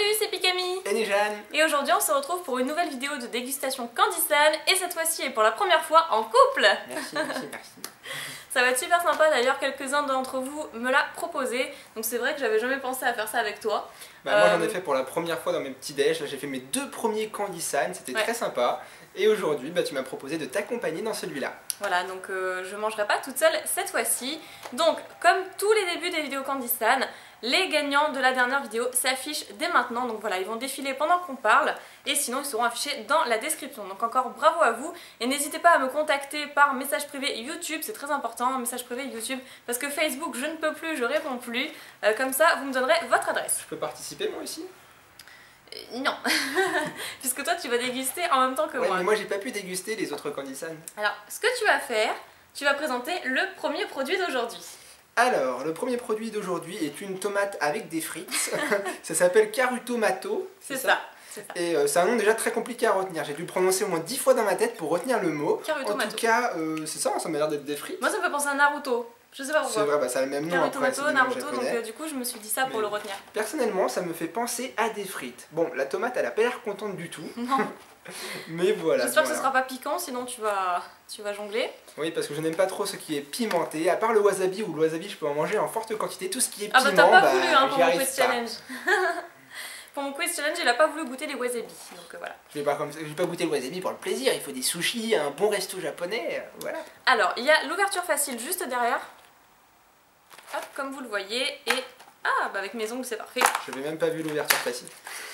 Salut, c'est Pikami Et Nejane. Et aujourd'hui on se retrouve pour une nouvelle vidéo de dégustation Candysan et cette fois-ci et pour la première fois en couple. Merci. Ça va être super sympa, d'ailleurs quelques-uns d'entre vous me l'a proposé, donc c'est vrai que j'avais jamais pensé à faire ça avec toi. Moi j'en ai fait pour la première fois dans mes petits déj, là j'ai fait mes 2 premiers Candysan, c'était très sympa. Et aujourd'hui tu m'as proposé de t'accompagner dans celui-là. Voilà, donc je mangerai pas toute seule cette fois-ci. Donc comme tous les débuts des vidéos Candysan, les gagnants de la dernière vidéo s'affichent dès maintenant. Donc voilà, ils vont défiler pendant qu'on parle et sinon ils seront affichés dans la description. Donc encore bravo à vous et n'hésitez pas à me contacter par message privé YouTube, c'est très important, message privé YouTube, parce que Facebook je ne peux plus, je réponds plus. Comme ça vous me donnerez votre adresse. Je peux participer moi aussi? Non, puisque toi tu vas déguster en même temps que moi. Mais moi j'ai pas pu déguster les autres Candysan. Alors ce que tu vas faire, tu vas présenter le premier produit d'aujourd'hui. Alors, le premier produit d'aujourd'hui est une tomate avec des frites. Ça s'appelle Carutomato. C'est ça. Et c'est un nom déjà très compliqué à retenir. J'ai dû le prononcer au moins 10 fois dans ma tête pour retenir le mot. Carutomato. En tout cas, c'est ça m'a l'air d'être des frites. Moi ça me fait penser à Naruto. Je sais pas pourquoi. C'est vrai, ça a le même nom. Carutomato, Naruto, donc du coup je me suis dit ça pour le retenir. Personnellement, ça me fait penser à des frites. Bon, la tomate, elle a pas l'air contente du tout. Non. Mais voilà. J'espère que ce sera pas piquant, sinon tu vas jongler. Oui, parce que je n'aime pas trop ce qui est pimenté. À part le wasabi, ou le wasabi, je peux en manger en forte quantité. Tout ce qui est piment, t'as pas voulu pour mon quiz pas. challenge. Pour mon quiz challenge, il a pas voulu goûter les wasabi. Donc voilà. Je vais pas goûter le wasabi pour le plaisir. Il faut des sushis, un bon resto japonais. Voilà. Alors, il y a l'ouverture facile juste derrière. Hop, comme vous le voyez. Et avec mes ongles, c'est parfait. Je n'avais même pas vu l'ouverture facile.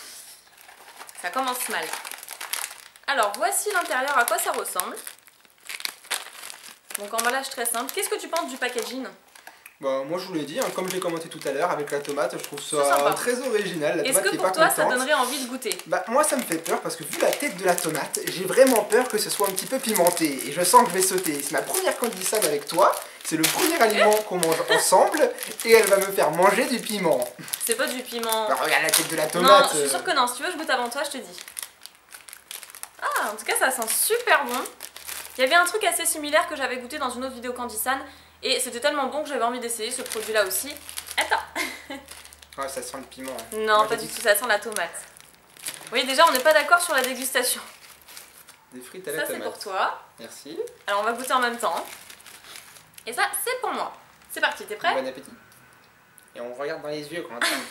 Ça commence mal. Alors, voici l'intérieur, à quoi ça ressemble. Donc, emballage très simple. Qu'est-ce que tu penses du packaging? Bah, moi je vous l'ai dit, comme je l'ai commenté tout à l'heure avec la tomate, je trouve ça très original. Est-ce que pour toi ça donnerait envie de goûter? Bah moi ça me fait peur parce que vu la tête de la tomate, j'ai vraiment peur que ce soit un petit peu pimenté et je sens que je vais sauter. C'est ma première Candysan avec toi, c'est le premier aliment qu'on mange ensemble et elle va me faire manger du piment. C'est pas du piment. Bah regarde la tête de la tomate. Non, je suis sûre que non, si tu veux je goûte avant toi, je te dis. Ah, en tout cas ça sent super bon. Il y avait un truc assez similaire que j'avais goûté dans une autre vidéo Candysan. Et c'était tellement bon que j'avais envie d'essayer ce produit-là aussi. Attends. Ouais, ça sent le piment. Non, moi, pas du tout, ça sent la tomate. Oui, déjà, on n'est pas d'accord sur la dégustation. Des frites à la tomate. Ça, c'est pour toi. Merci. Alors, on va goûter en même temps. Et ça, c'est pour moi. C'est parti, t'es prêt? Bon appétit. Et on regarde dans les yeux quand on trinque.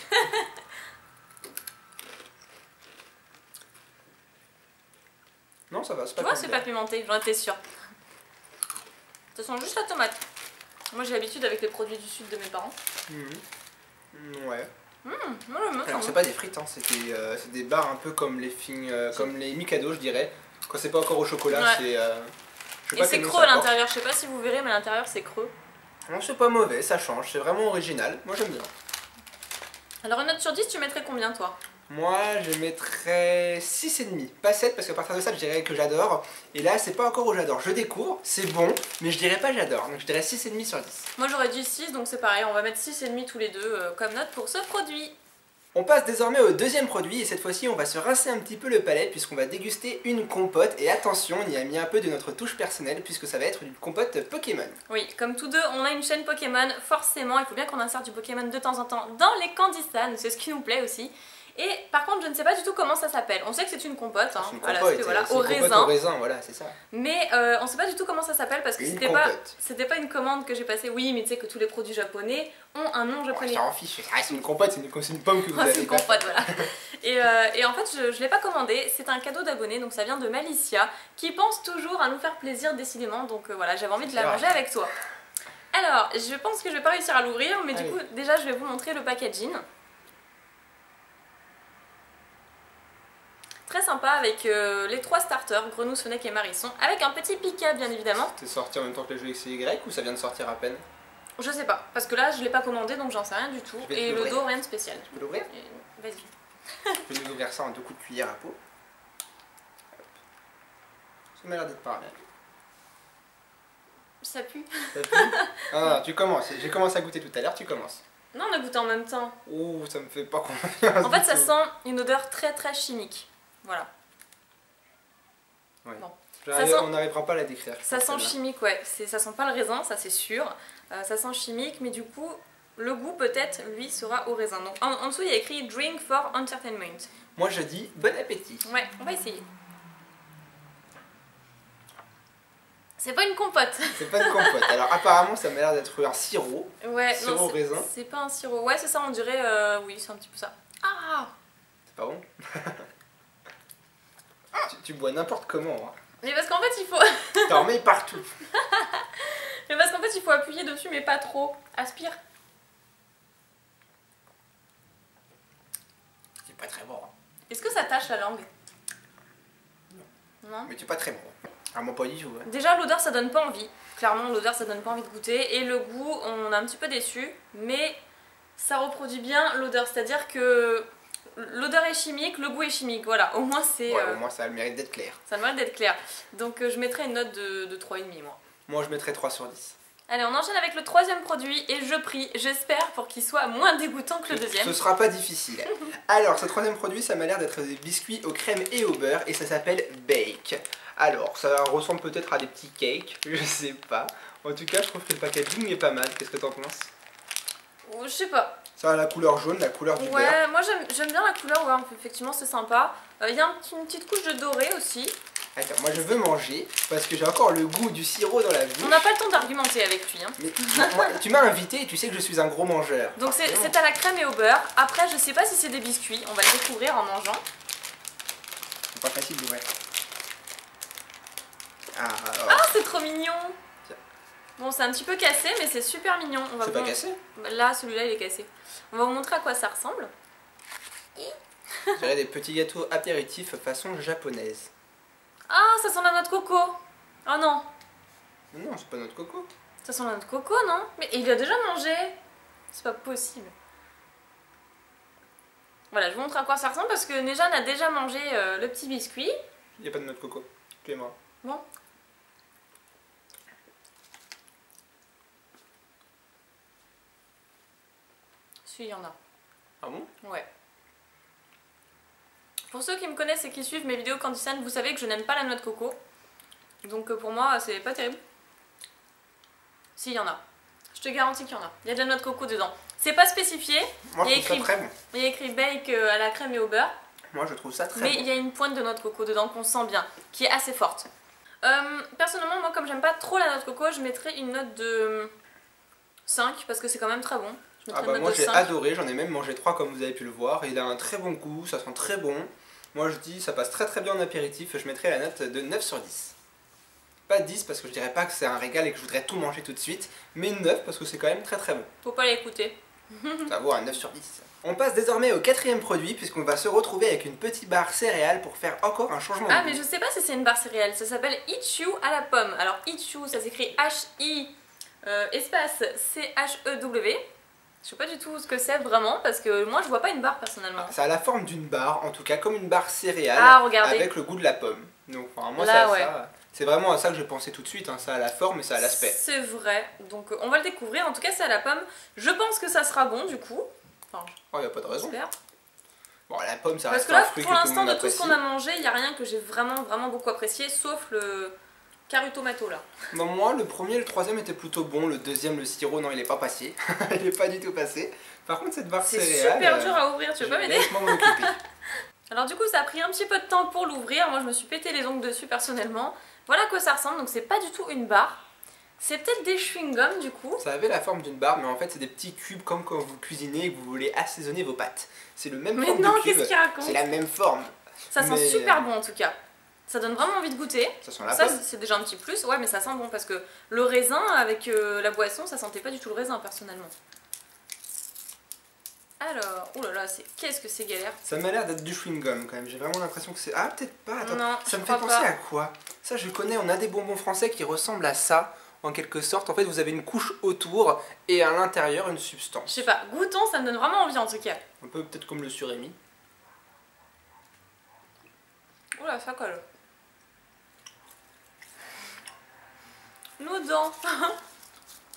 Non, ça va, c'est pas. Tu vois, c'est pas pimenté, j'en étais sûre. Ça sent juste la tomate. Moi j'ai l'habitude avec les produits du sud de mes parents. Ouais. Alors c'est pas des frites, c'est des barres un peu comme les comme les Mikado, je dirais. Quand c'est pas encore au chocolat, c'est. Et c'est creux à l'intérieur, je sais pas si vous verrez, mais à l'intérieur c'est creux. Non, c'est pas mauvais, ça change, c'est vraiment original. Moi j'aime bien. Alors une note sur 10, tu mettrais combien toi? Moi je mettrais 6,5. Pas 7 parce qu'à partir de ça je dirais que j'adore. Et là c'est pas encore où j'adore. Je découvre, c'est bon, mais je dirais pas j'adore. Donc je dirais 6,5 sur 10. Moi j'aurais dit 6, donc c'est pareil, on va mettre 6,5 tous les deux comme note pour ce produit. On passe désormais au deuxième produit et cette fois-ci on va se rincer un petit peu le palais puisqu'on va déguster une compote. Et attention, on y a mis un peu de notre touche personnelle puisque ça va être une compote Pokémon. Oui, comme tous deux on a une chaîne Pokémon, forcément il faut bien qu'on insère du Pokémon de temps en temps dans les Candysan, c'est ce qui nous plaît aussi. Et par contre, je ne sais pas du tout comment ça s'appelle. On sait que c'est une compote, hein. Au raisin, voilà, c'est ça. Mais on ne sait pas du tout comment ça s'appelle parce que c'était pas une commande que j'ai passée. Oui, mais tu sais que tous les produits japonais ont un nom japonais. Je t'en fiche, c'est une compote, c'est une pomme que vous avez. C'est une compote, voilà. Et en fait, je ne l'ai pas commandé. C'est un cadeau d'abonné, donc ça vient de Malicia, qui pense toujours à nous faire plaisir décidément. Donc voilà, j'avais envie de la manger avec toi. Alors, je pense que je vais pas réussir à l'ouvrir, mais du coup, déjà, je vais vous montrer le packaging. Très sympa avec les 3 starters, Grenousse, Fennec et Marisson, avec un petit Pika bien évidemment. C'est sorti en même temps que le jeu XY ou ça vient de sortir à peine? Je sais pas, parce que là je l'ai pas commandé donc j'en sais rien du tout. Et le dos rien de spécial. Tu peux l'ouvrir? Vas-y. Je vais nous ouvrir ça en 2 coups de cuillère à peau. Ça m'a l'air d'être pas bien. Ça pue. Ça pue? Ah, tu commences, j'ai commencé à goûter tout à l'heure, tu commences. Non, on a goûté en même temps. Ouh, ça me fait pas confiance. En fait ça sent une odeur très chimique. Voilà. Ouais. Bon. On n'arrivera pas à la décrire. Ça sent chimique, ouais. Ça sent pas le raisin, ça c'est sûr. Ça sent chimique, mais du coup, le goût peut-être lui sera au raisin. Donc en dessous il y a écrit Drink for Entertainment. Moi je dis bon appétit. Ouais, on va essayer. C'est pas une compote. C'est pas une compote. Alors apparemment ça m'a l'air d'être un sirop. Ouais, sirop non, au raisin. c'est pas un sirop. Ouais, c'est ça, on dirait. Oui, c'est un petit peu ça. Ah! C'est pas bon. tu bois n'importe comment. Hein. Mais parce qu'en fait, il faut. T'en mets partout. Mais parce qu'en fait, il faut appuyer dessus, mais pas trop. Aspire. C'est pas très bon. Hein. Est-ce que ça tâche la langue? Non. Mais c'est pas très bon. À mon pas du tout. Ouais. Déjà, l'odeur, ça donne pas envie. Clairement, l'odeur, ça donne pas envie de goûter. Et le goût, on est un petit peu déçu. Mais ça reproduit bien l'odeur. C'est-à-dire que l'odeur est chimique, le goût est chimique. Voilà, au moins c'est. Ouais, au moins ça a le mérite d'être clair. Ça a le mérite d'être clair. Donc je mettrais une note de 3,5 moi. Moi je mettrais 3 sur 10. Allez, on enchaîne avec le troisième produit et je prie, j'espère, pour qu'il soit moins dégoûtant que le deuxième. Ce sera pas difficile. Alors, ce troisième produit, ça m'a l'air d'être des biscuits aux crèmes et au beurre et ça s'appelle Bake. Alors, ça ressemble peut-être à des petits cakes, je sais pas. En tout cas, je trouve que le packaging est pas mal. Qu'est-ce que t'en penses? Je sais pas. Ça a la couleur jaune, la couleur du beurre. Ouais, moi j'aime bien la couleur, ouais, effectivement c'est sympa. Il y a une petite couche de doré aussi. Attends, moi je veux manger parce que j'ai encore le goût du sirop dans la bouche. On n'a pas le temps d'argumenter avec lui. Hein. Mais moi, tu m'as invité et tu sais que je suis un gros mangeur. Donc c'est à la crème et au beurre. Après, je sais pas si c'est des biscuits, on va le découvrir en mangeant. C'est pas facile d'ouvrir. Ah, Ah, c'est trop mignon! Bon, c'est un petit peu cassé, mais c'est super mignon. C'est pas cassé? Là, celui-là, il est cassé. On va vous montrer à quoi ça ressemble. Je dirais des petits gâteaux apéritifs façon japonaise. Ah, ça sent la noix de coco! Oh non! Non, c'est pas notre coco. Ça sent la noix de coco, non? Mais il a déjà mangé! C'est pas possible. Voilà, je vous montre à quoi ça ressemble parce que Nejan a déjà mangé le petit biscuit. Il n'y a pas de noix de coco. Tu es mort. Bon. Si, il y en a. Ah bon? Ouais. Pour ceux qui me connaissent et qui suivent mes vidéos Candy San, vous savez que je n'aime pas la noix de coco. Donc pour moi, c'est pas terrible. Si, il y en a. Je te garantis qu'il y en a. Il y a de la noix de coco dedans. C'est pas spécifié. Moi, je trouve ça très bon. Il y a écrit bake à la crème et au beurre. Moi, je trouve ça très Mais bon. il y a une pointe de noix de coco dedans qu'on sent bien, qui est assez forte. Personnellement, moi, comme j'aime pas trop la noix de coco, je mettrais une note de 5 parce que c'est quand même très bon. Je Ah bah moi j'ai adoré, j'en ai même mangé 3 comme vous avez pu le voir. Il a un très bon goût, ça sent très bon. Moi je dis ça passe très très bien en apéritif, je mettrais la note de 9 sur 10. Pas 10 parce que je dirais pas que c'est un régal et que je voudrais tout manger tout de suite, mais 9 parce que c'est quand même très très bon. Faut pas l'écouter. Ça vaut un 9 sur 10. On passe désormais au quatrième produit puisqu'on va se retrouver avec une petite barre céréales pour faire encore un changement de Ah goût. mais je sais pas si c'est une barre céréale, ça s'appelle Ichu à la pomme. Alors Ichu ça s'écrit H-I espace C-H-E-W. Je sais pas du tout ce que c'est vraiment parce que moi je vois pas une barre personnellement. Ça a la forme d'une barre, en tout cas comme une barre céréale avec le goût de la pomme. Donc enfin, moi là, c'est vraiment à ça que je pensais tout de suite, hein. Ça a la forme et ça a l'aspect. C'est vrai, donc on va le découvrir, en tout cas c'est à la pomme. Je pense que ça sera bon du coup. Enfin, oh, y a pas de raison. J'espère. Bon, la pomme ça parce reste que là un fruit pour que tout le l'instant monde de tout ce apprécie. qu'on a mangé, il n'y a rien que j'ai vraiment beaucoup apprécié sauf le carré tomato là. Non, moi le premier et le troisième étaient plutôt bons, le deuxième le sirop non il est pas passé. Il est pas du tout passé. Par contre cette barre C'est céréale super dur à ouvrir, tu veux pas m'aider? Laisse-moi m'en occuper. Alors du coup ça a pris un petit peu de temps pour l'ouvrir, moi je me suis pété les ongles dessus personnellement. Voilà à quoi ça ressemble, donc c'est pas du tout une barre. C'est peut-être des chewing-gums du coup. Ça avait la forme d'une barre mais en fait c'est des petits cubes comme quand vous cuisinez et que vous voulez assaisonner vos pâtes. C'est le même Mais forme non, de cube. qu'est-ce qu'il raconte? C'est la même forme. Ça sent super bon en tout cas. Ça donne vraiment envie de goûter. Ça sent la ça pomme. c'est déjà un petit plus, ouais mais ça sent bon parce que le raisin avec la boisson ça sentait pas du tout le raisin personnellement. Alors, oulala, qu'est-ce que c'est galère. Ça m'a l'air d'être du chewing-gum quand même, j'ai vraiment l'impression que c'est... Ah peut-être pas, attends, non, ça me fait penser à quoi? Ça je connais, on a des bonbons français qui ressemblent à ça, en quelque sorte. En fait vous avez une couche autour et à l'intérieur une substance. Je sais pas, goûtons, ça me donne vraiment envie en tout cas. Un peu peut-être comme le surémi. Oula, ça colle. Nos dents.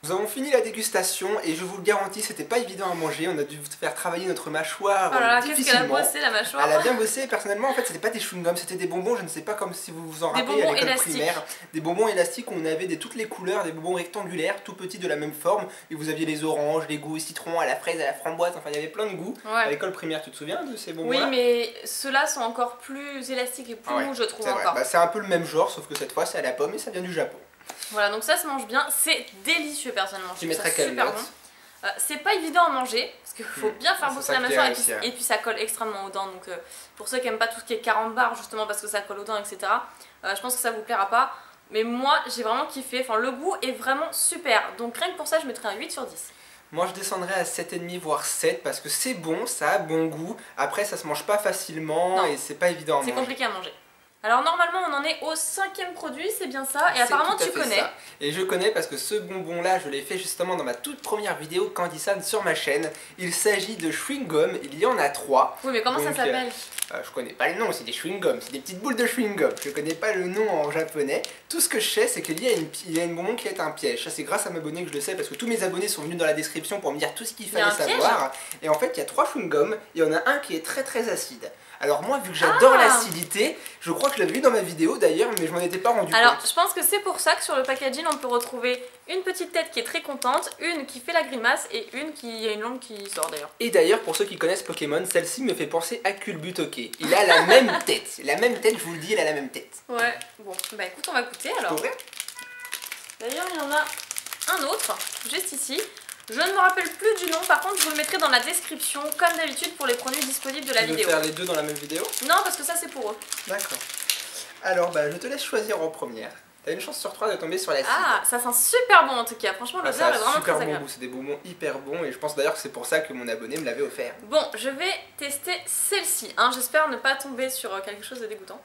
Nous avons fini la dégustation et je vous le garantis, c'était pas évident à manger. On a dû faire travailler notre mâchoire Oh là là, qu'est-ce qu'elle a difficilement. bossé la mâchoire. Elle a bien bossé. Personnellement, en fait, c'était pas des chewing-gums, c'était des bonbons. Je ne sais pas comme si vous vous en Des rappelez à bonbons l'école élastiques. primaire. Des bonbons élastiques où on avait de toutes les couleurs, des bonbons rectangulaires, tout petits de la même forme. Et vous aviez les oranges, les goûts au citron, à la fraise, à la framboise. Enfin, il y avait plein de goûts. Ouais. À l'école primaire, tu te souviens de ces bonbons? Oui, mais ceux-là sont encore plus élastiques et plus mous, je trouve C'est vrai. encore. Bah, c'est un peu le même genre, sauf que cette fois, c'est à la pomme et ça vient du Japon. Voilà, donc ça se mange bien, c'est délicieux personnellement. Tu Je trouve mettrais ça quelle super note? bon. C'est pas évident à manger parce qu'il faut bien faire c'est bosser ça la qui est mâchoire réussi, et puis ça colle extrêmement aux dents. Donc pour ceux qui aiment pas tout ce qui est carambar justement parce que ça colle aux dents, etc. Je pense que ça vous plaira pas. Mais moi j'ai vraiment kiffé. Enfin, le goût est vraiment super. Donc rien que pour ça, je mettrais un 8 sur 10. Moi je descendrais à 7,5 voire 7 parce que c'est bon, ça a bon goût. Après ça se mange pas facilement Non. et c'est pas évident à C'est manger. compliqué à manger. Alors normalement on en est au 5e produit, c'est bien ça. Et C'est apparemment tout à tu fait connais. ça. Et je connais parce que ce bonbon là je l'ai fait justement dans ma toute première vidéo Candysan sur ma chaîne. Il s'agit de chewing gum, il y en a 3. Oui, mais comment ça Donc, s'appelle? Je connais pas le nom, c'est des chewing gums, c'est des petites boules de chewing gum. Je connais pas le nom en japonais. Tout ce que je sais, c'est qu'il y a une bonbon qui est un piège. Ça, c'est grâce à mes abonnés que je le sais parce que tous mes abonnés sont venus dans la description pour me dire tout ce qu'il Il y a fallait un savoir. Et en fait, il y a 3 chewing gums et il y en a un qui est très très acide. Alors moi, vu que j'adore l'acidité, je crois que je l'avais vu dans ma vidéo d'ailleurs, mais je m'en étais pas rendu Alors, compte. je pense que c'est pour ça que sur le packaging, on peut retrouver une petite tête qui est très contente, une qui fait la grimace et une qui a une langue qui sort d'ailleurs. Et d'ailleurs, pour ceux qui connaissent Pokémon, celle-ci me fait penser à Culbutoke. Il a la même tête. La même tête, je vous le dis, il a la même tête. Ouais, bon, bah écoute, on va goûter alors. Pour vrai? D'ailleurs, il y en a un autre, juste ici. Je ne me rappelle plus du nom, par contre, je vous le mettrai dans la description, comme d'habitude, pour les produits disponibles de la Tu veux vidéo. faire les deux dans la même vidéo? Non, parce que ça, c'est pour eux. D'accord. Alors, bah, je te laisse choisir en première. T'as une chance sur 3 de tomber sur l'acide. Ah, ça sent super bon en tout cas. Franchement, Ah, l'odeur ça est a vraiment super très bon agréable. goût, c'est des bonbons hyper bons et je pense d'ailleurs que c'est pour ça que mon abonné me l'avait offert. Bon, je vais tester celle-ci. Hein. J'espère ne pas tomber sur quelque chose de dégoûtant.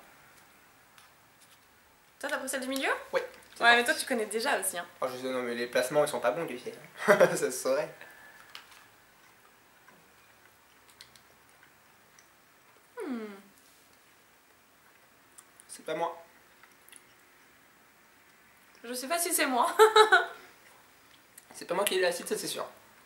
Toi, t'as pris celle du milieu? Oui. Ouais, mais toi, tu connais déjà aussi. Hein. Oh, je sais, non, mais les placements ils sont pas bons, tu sais. Ça se saurait. C'est pas moi. Je sais pas si c'est moi. C'est pas moi qui ai l'acide, ça c'est sûr.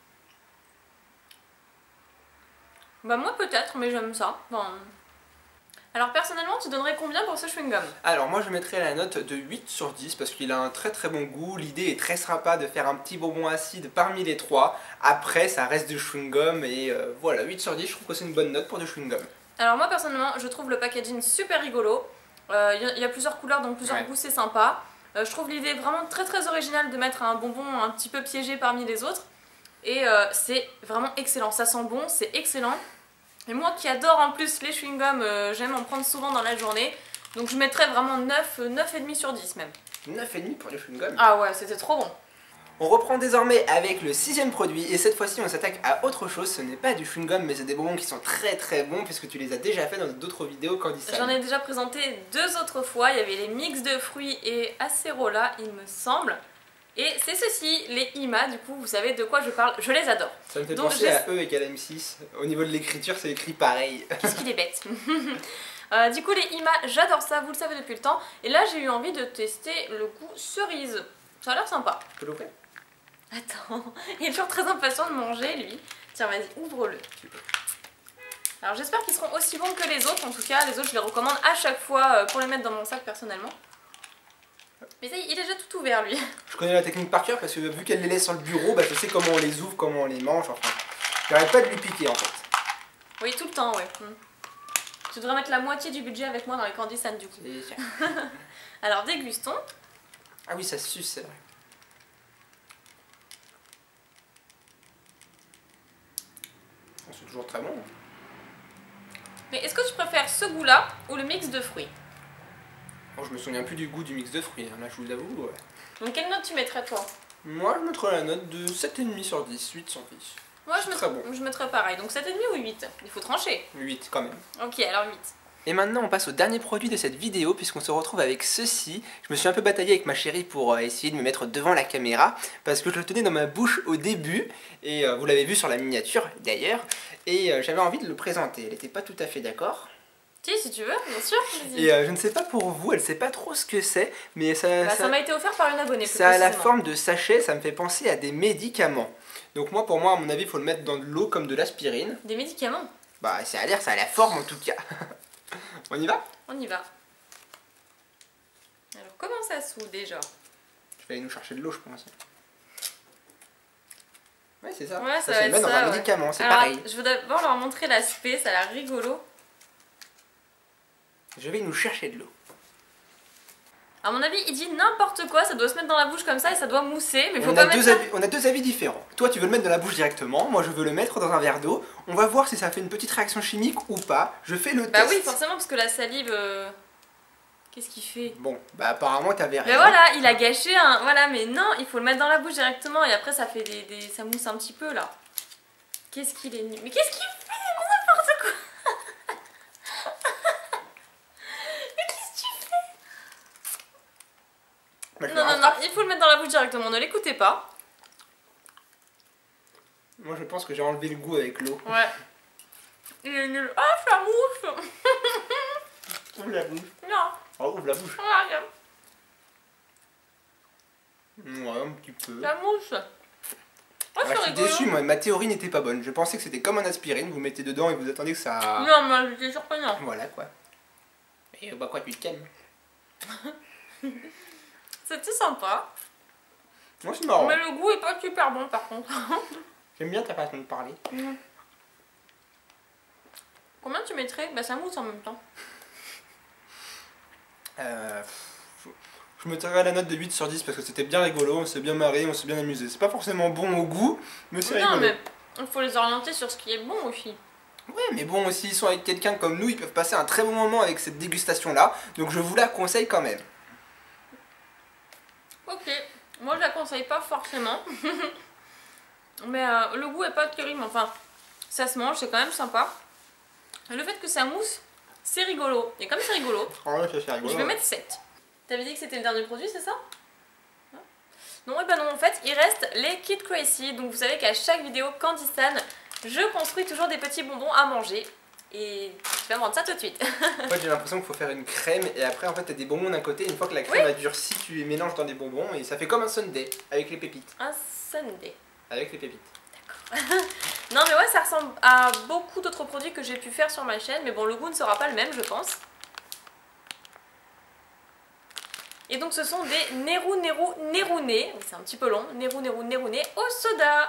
Bah moi peut-être, mais j'aime ça. Enfin... Alors personnellement, tu donnerais combien pour ce chewing-gum? Alors moi je mettrais la note de 8 sur 10 parce qu'il a un très très bon goût. L'idée est très sympa de faire un petit bonbon acide parmi les 3. Après ça reste du chewing-gum et voilà, 8 sur 10, je trouve que c'est une bonne note pour du chewing-gum. Alors moi personnellement, je trouve le packaging super rigolo. Il y a plusieurs couleurs, donc plusieurs goûts, c'est sympa. Je trouve l'idée vraiment très très originale de mettre un bonbon un petit peu piégé parmi les autres. Et c'est vraiment excellent, ça sent bon, c'est excellent. Et moi qui adore en plus les chewing-gums, j'aime en prendre souvent dans la journée. Donc je mettrais vraiment 9,5 sur 10 même. 9,5 pour du chewing-gum. Ah ouais, c'était trop bon. On reprend désormais avec le 6ème produit et cette fois-ci on s'attaque à autre chose. Ce n'est pas du chewing-gum mais c'est des bonbons qui sont très très bons puisque tu les as déjà fait dans d'autres vidéos Candysan. J'en ai déjà présenté 2 autres fois, il y avait les mix de fruits et acérola il me semble. Et c'est ceci, les IMA, du coup vous savez de quoi je parle, je les adore. Ça me fait Donc, penser à E égale M6. Au niveau de l'écriture c'est écrit pareil. Qu'est-ce qu'il est bête. Du coup les IMA, j'adore ça, vous le savez depuis le temps. Et là j'ai eu envie de tester le goût cerise. Ça a l'air sympa. Tu peux l'ouvrir? Attends, il est toujours très impatient de manger lui. Tiens vas-y, ouvre-le. Alors j'espère qu'ils seront aussi bons que les autres. En tout cas les autres je les recommande à chaque fois pour les mettre dans mon sac personnellement. Mais ça, il est déjà tout ouvert lui. Je connais la technique par cœur parce que vu qu'elle les laisse sur le bureau, bah, je sais comment on les ouvre, comment on les mange, enfin. J'arrête pas de lui piquer en fait. Oui, tout le temps, ouais. Tu devrais mettre la moitié du budget avec moi dans les Candysan du coup. Alors dégustons. Ah oui, ça suce, c'est vrai. C'est toujours très bon. Mais est-ce que tu préfères ce goût-là ou le mix de fruits? Bon, je me souviens plus du goût du mix de fruits, hein. Là je vous l'avoue. Ouais. Donc quelle note tu mettrais toi? Moi je mettrais la note de 7,5 sur 10, 8 sur 10. Moi je mettrais pareil, donc 7,5 ou 8? Il faut trancher. 8 quand même. Ok, alors 8. Et maintenant on passe au dernier produit de cette vidéo puisqu'on se retrouve avec ceci. Je me suis un peu bataillé avec ma chérie pour essayer de me mettre devant la caméra parce que je le tenais dans ma bouche au début et vous l'avez vu sur la miniature d'ailleurs et j'avais envie de le présenter. Elle n'était pas tout à fait d'accord. Si tu veux, bien sûr. Et je ne sais pas pour vous, elle sait pas trop ce que c'est, mais ça m'a été offert par une abonnée. Ça a la forme de sachet, ça me fait penser à des médicaments. Donc moi, pour moi, à mon avis, il faut le mettre dans de l'eau comme de l'aspirine. Des médicaments? Bah ça a l'air, ça a la forme en tout cas. On y va? On y va. Alors comment ça s'ouvre déjà? Je vais aller nous chercher de l'eau, je pense. Ouais, c'est ça. Ouais, ça se va met être dans ça, un ouais. médicament, c'est Alors, pareil. je veux d'abord leur montrer l'aspect, ça a l'air rigolo. Je vais nous chercher de l'eau. À mon avis, il dit n'importe quoi, ça doit se mettre dans la bouche comme ça et ça doit mousser, mais faut pas mettre ça. On a deux avis différents. Toi, tu veux le mettre dans la bouche directement, moi je veux le mettre dans un verre d'eau. On va voir si ça fait une petite réaction chimique ou pas. Je fais le test. Bah oui, forcément, parce que la salive... Qu'est-ce qu'il fait? Bon, bah apparemment t'avais rien. Mais voilà, il a gâché un... Voilà, mais non, il faut le mettre dans la bouche directement et après ça fait ça mousse un petit peu là. Qu'est-ce qu'il est nul. Mais qu'est-ce qu'il fait? Mais n'importe quoi. Mais qu'est-ce que tu fais? Bah, Non, il faut le mettre dans la bouche directement, ne l'écoutez pas. Moi je pense que j'ai enlevé le goût avec l'eau. Ouais. Il est nul. Ah, ça mousse. Ouvre la bouche. Non. Oh, ouvre la bouche. Regarde. Ouais, un petit peu. Ça mousse. Oh, Je suis déçu, moi, ma théorie n'était pas bonne. Je pensais que c'était comme un aspirine, vous mettez dedans et vous attendez que ça... Non, mais j'étais surprenant. Voilà quoi. Et bah quoi, tu te calmes. C'était sympa. Moi c'est marrant. Mais le goût est pas super bon par contre. J'aime bien ta façon de parler. Combien tu mettrais? Bah ça mousse en même temps. Je mettrais la note de 8 sur 10 parce que c'était bien rigolo, on s'est bien marré, on s'est bien amusé. C'est pas forcément bon au goût, mais c'est rigolo. Non mais il faut les orienter sur ce qui est bon aussi. Ouais, mais bon, s'ils sont avec quelqu'un comme nous, ils peuvent passer un très bon moment avec cette dégustation-là. Donc je vous la conseille quand même. Ok, moi je la conseille pas forcément. Mais le goût est pas terrible, enfin ça se mange, c'est quand même sympa. Le fait que ça mousse, c'est rigolo. Et comme c'est rigolo, Ouais, ça c'est rigolo. je vais mettre 7. T'avais dit que c'était le dernier produit, c'est ça? Non, et ben non, en fait, il reste les Kid Crazy. Donc vous savez qu'à chaque vidéo Candysan, je construis toujours des petits bonbons à manger. Et tu vas me rendre ça tout de suite. En fait, j'ai l'impression qu'il faut faire une crème et après, en fait, t'as des bonbons d'un côté. Une fois que la crème a durci, tu les mélanges dans des bonbons et ça fait comme un sundae avec les pépites. Un sundae. Avec les pépites. Non mais ouais, ça ressemble à beaucoup d'autres produits que j'ai pu faire sur ma chaîne. Mais bon, le goût ne sera pas le même, je pense. Et donc ce sont des Nerouné, c'est un petit peu long, Nerouné au soda.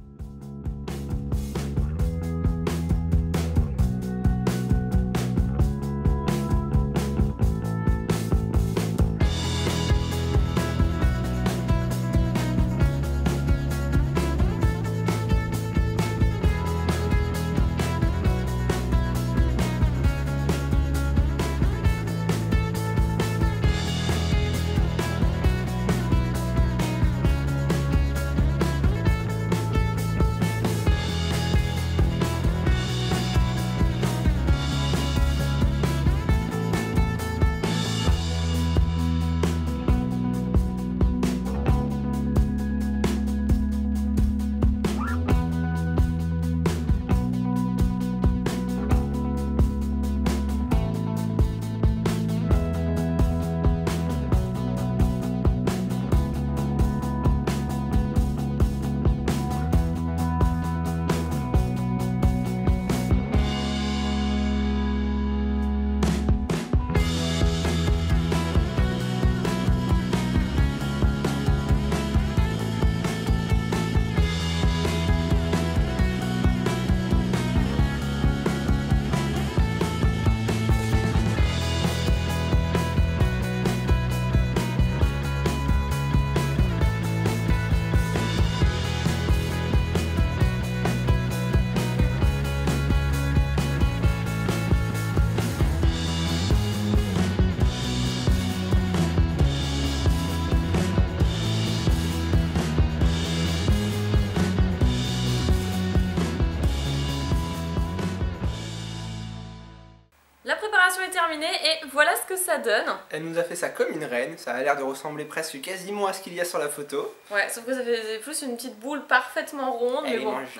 La préparation est terminée et voilà ce que ça donne. Elle nous a fait ça comme une reine, ça a l'air de ressembler presque quasiment à ce qu'il y a sur la photo. Ouais, sauf que ça fait plus une petite boule parfaitement ronde, mais Elle bon. mange.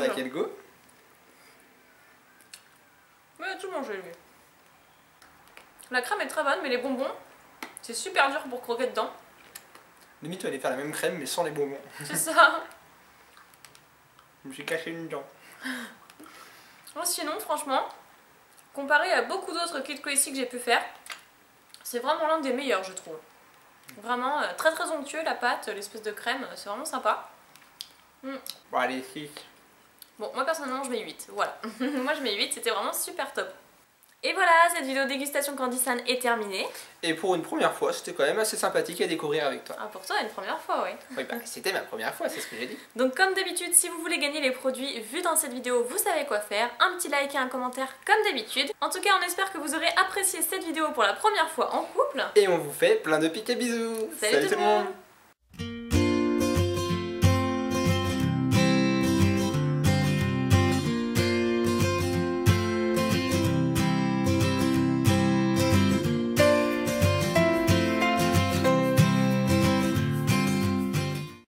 T'as quel goût? Mais il a tout mangé lui. La crème est très bonne, mais les bonbons, c'est super dur pour croquer dedans. Limite, tu allais faire la même crème mais sans les bonbons. C'est ça. Je me suis caché une dent. Sinon, franchement, comparé à beaucoup d'autres Kid Crazy que j'ai pu faire, c'est vraiment l'un des meilleurs, je trouve. Vraiment très très onctueux, la pâte, l'espèce de crème, c'est vraiment sympa. Bon, allez, 6. Bon, moi personnellement, je mets 8. Voilà. Moi, je mets 8, c'était vraiment super top. Et voilà, cette vidéo dégustation Candy San est terminée. Et pour une première fois, c'était quand même assez sympathique à découvrir avec toi. Ah, pour toi, une première fois, oui. Oui, bah c'était ma première fois, c'est ce que j'ai dit. Donc comme d'habitude, si vous voulez gagner les produits vus dans cette vidéo, vous savez quoi faire. Un petit like et un commentaire comme d'habitude. En tout cas, on espère que vous aurez apprécié cette vidéo pour la première fois en couple. Et on vous fait plein de piques et bisous. Salut tout le monde.